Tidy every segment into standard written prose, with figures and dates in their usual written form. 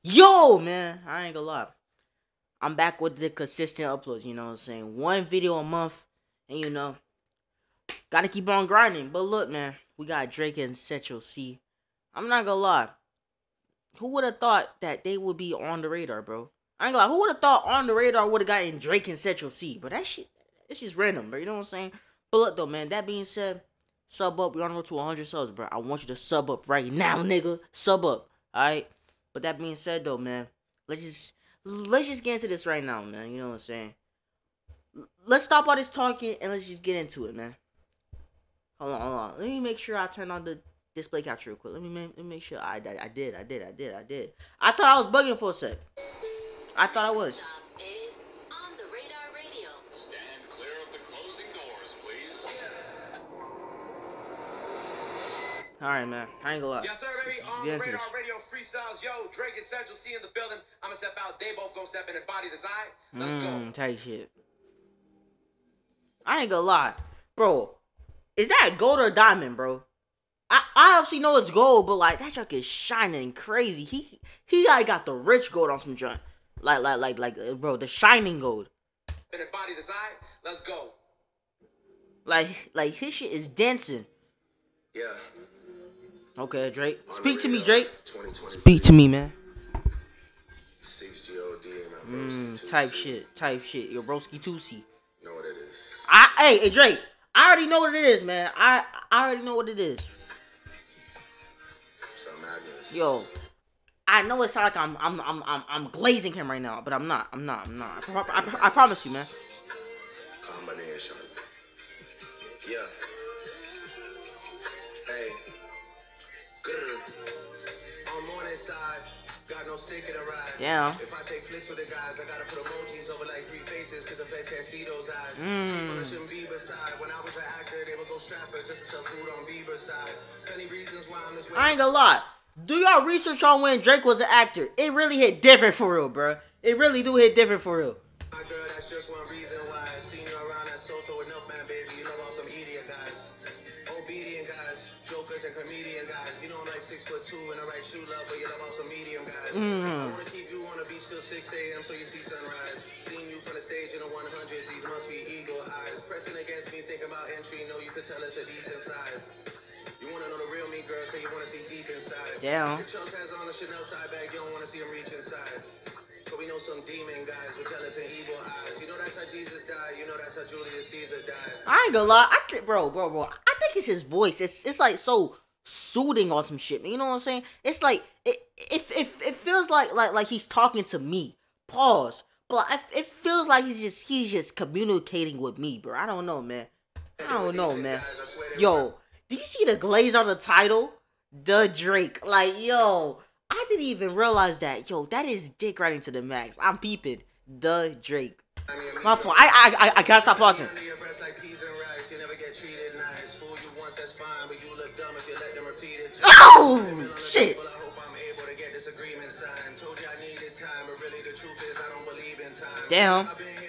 Yo, man, I ain't gonna lie. I'm back with the consistent uploads, you know what I'm saying? One video a month, and gotta keep on grinding. But look, man, we got Drake and Central C. I'm not gonna lie. Who would have thought that they would be on the radar, bro? I ain't gonna lie. Who would have thought on the radar would have gotten Drake and Central C? But that shit, it's just random, bro. You know what I'm saying? But look, though, man, that being said, sub up. We're on the road to 100 subs, bro. I want you to sub up right now, nigga. Sub up, alright? But that being said, though, man, let's just get into this right now, man. You know what I'm saying? Let's stop all this talking and let's just get into it, man. Hold on. Let me make sure I turn on the display capture real quick. Let me make sure I did. I thought I was bugging for a sec. I thought I was. Alright, man. I ain't gonna lie. Yes, sir, baby. On the radar radio freestyles. Yo, Drake and Central C in the building. I'm gonna step out. They both gonna step in and body design. Let's go. Tight shit. I ain't gonna lie. Bro, is that gold or diamond, bro? I obviously know it's gold, but like that junk is shining crazy. He like got the rich gold on some junk. Like bro, the shining gold. In and body design. Let's go. Like his shit is dancing. Yeah. Okay, Drake. Speak to me, Drake. Speak to me, man. 6 GOD and type shit. Yo, broski 2C. Know what it is. Hey, Drake. I already know what it is, man. I already know what it is. Some madness. Yo, I know it sounds like I'm glazing him right now, but I'm not. I promise you, man. Combination. Yeah. Hey. Good. On morning side, got no stick in the ride. Yeah. If I take flicks with the guys, I gotta put emojis over like 3 faces, cause the feds can't see those eyes. People shouldn't be beside. When I was an actor, they would go Stratford just to sell food on Bieber's side. Plenty reasons why I'm this way. I ain't gonna lie. Do y'all research on when Drake was an actor? It really hit different for real, bro. It really do hit different for real. My girl, that's just one reason why I seen you around that Soto enough, man, baby. You know about some idiot guys. Obedient guys, jokers and comedian guys. You know I'm like 6'2" in the right shoe love, but you love about some medium guys. I wanna keep you on the beach till 6 a.m. so you see sunrise. Seeing you from the stage in the 100s, these must be eagle eyes. Pressing against me, thinking about entry, know you could tell it's a decent size. You wanna know the real me, girl, so you wanna see deep inside. Yeah. Your chunks has on a Chanel side bag, you don't wanna see him reach inside. But we know some demon guys with jealous and evil eyes. You know that's how Jesus died. You know that's how Julius Caesar died. I ain't gonna lie. Bro. I think it's his voice. It's like so soothing or some shit. You know what I'm saying? It's like it feels like he's talking to me. Pause. But it feels like he's just communicating with me, bro. I don't know, man. Yo, did you see the glaze on the title? The Drake. Like, yo. I didn't even realize that. Yo, that is dick riding to the max. I'm peeping. The Drake. My fault. I gotta stop pausing. Oh shit. Damn.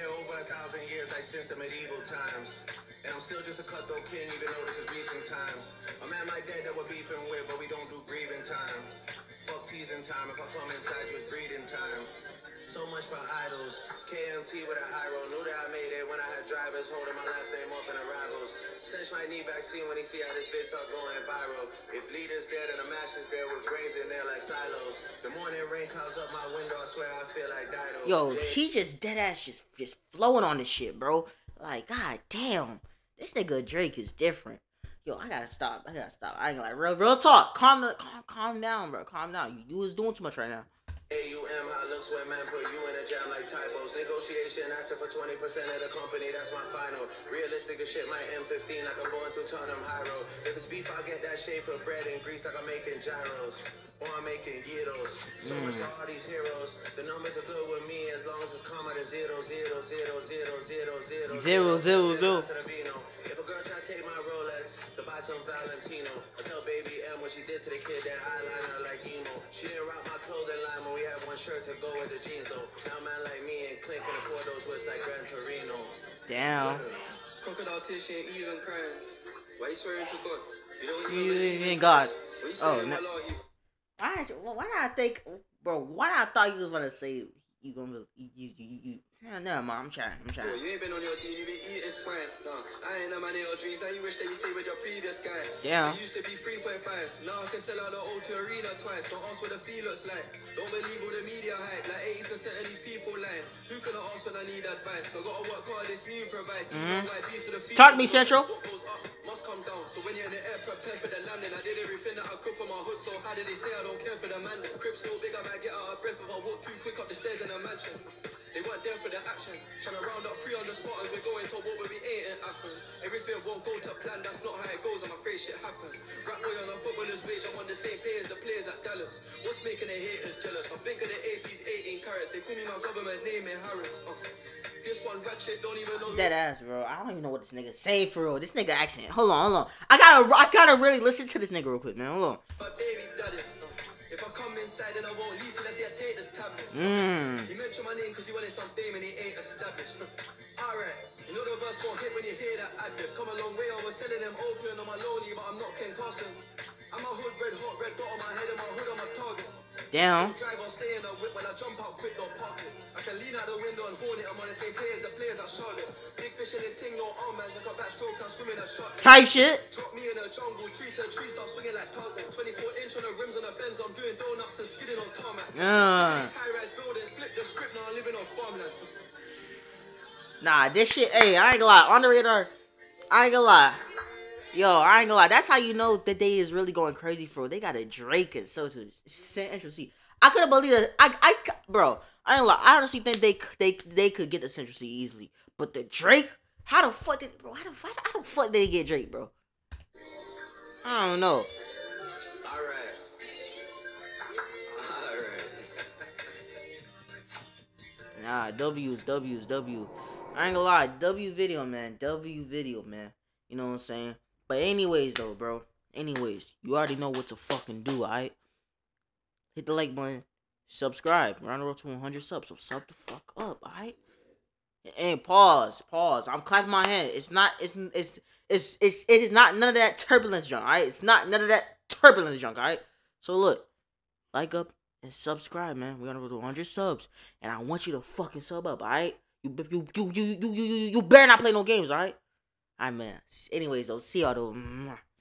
And I'm still just a cutthroat king, even though this is recent times. A man like that we're beefing with, but we don't do grieving time. Fuck teasing time, if I come inside you, it's breeding time. So much for idols. KMT with a high roll. Knew that I made it when I had drivers holding my last name up in arrivals. Cinch might need vaccine when he see how this vid start going viral. If leaders dead and the masters there with grains in there like silos. The morning rain clouds up my window, I swear I feel like Dido. Yo, he just dead ass just flowing on this shit, bro. Like, god damn. This nigga Drake is different. Yo, I gotta stop. I ain't gonna like real talk. Calm down, bro. Calm down. You doing too much right now. AUM, how it looks when man put you in a jam like typos. Negotiation, asking for 20% of the company, that's my final. Realistic, the shit my M15 like I'm going through Tottenham High Road. If it's beef, I'll get that shade for bread and grease like I'm making gyros. Or I'm making gyros. So much for all these heroes. The numbers are good with me as long as it's comma to 0, 0, 0, 0, 0, 0, 0, 0, 0. If a girl try to take my Rolex to buy some Valentino, I tell baby M what she did to the kid, that eyeliner like emo. She didn't rock my clothing line when we had one shirt to go with the jeans though. Now man like me and Clint can afford those whips like Gran Torino. Damn. Crocodile Tish ain't even crying. Why you swearing to God? You don't even believe in God. Oh, no. Why did I think Bro, what I thought you was gonna say you gonna you yeah, never mind, I'm trying. Bro, you ain't been on your team, you been eating swine. No, I ain't a man in your dreams. Now you wish that you stayed with your previous guy. Yeah. You used to be 3.5s. Now I can sell out the O2 arena twice. Don't ask what the fee looks like. Don't believe all the media hype. Like 80% of these people lying. Who can I ask when I need advice? I gotta work hard, this new provides. Talk to me, Central. What goes up must come down. So when you're in the air, prepare for the landing. I did everything that I could for my hood. So how did they say I don't care for the man? The crib so big, I might get out of breath if I walk too quick up the stairs in a mansion. They weren't there for the action. Trying to round up 300 spotters. We're going to war, but we ain't in Athens. Everything won't go to plan. That's not how it goes. I'm afraid shit happens. Rap boy on a footballer's page. I'm on the same page as the players at Dallas. What's making the haters jealous? I think of the AP's 18 carats. They call me my government name in Harris. This one ratchet don't even know. That ass, bro. I don't even know what this nigga say for real. This nigga accent. Hold on. I gotta really listen to this nigga real quick, man. Hold on. My baby daddies. If I come inside, then I won't leave till I see I take the tablet. He mentioned my name because he wanted some fame and he ain't established. Alright, you know the verse gon' hit when you hear that ad-lib. Come a long way, I was selling them opium on my lonely, but I'm not Ken Carson. I'm a hood red, hot red dot on my head and my hood on my target. Damn. So drive, I'll stay in the whip when I jump out quick, don't park it. I can lean out the window and horn it. I'm on the same pay as the players at Charlotte. Big fish in this thing, no arm man's like a backstroke, I'm swimming at shot. Type shit. Drop me in the jungle, tree to tree, start swinging like Tarzan. 24-inch on the rims on the Benz, I'm doing donuts and skidding on tarmac. These high-rise buildings, flip the script, now I'm living on farmland. Nah, this shit, hey, I ain't gonna lie. On the radar, I ain't gonna lie. Yo, I ain't gonna lie. That's how you know that they is really going crazy for. They got a Drake and so to Central C. I couldn't believe that. Bro, I ain't lie. I honestly think they could get the Central C easily. But the Drake, how the fuck did they get Drake, bro? I don't know. Alright. Nah, W. I ain't gonna lie. W video, man. You know what I'm saying? But anyways, though, bro. You already know what to fucking do, alright? Hit the like button. Subscribe. We're on the road to 100 subs, so sub the fuck up, alright? And pause. I'm clapping my hand. It is not none of that turbulence junk, alright? It's not none of that turbulence junk, alright? So look, like up and subscribe, man. We're on the road to 100 subs, and I want you to fucking sub up, alright? You better not play no games, alright? Alright, man. Anyways, though, see y'all though.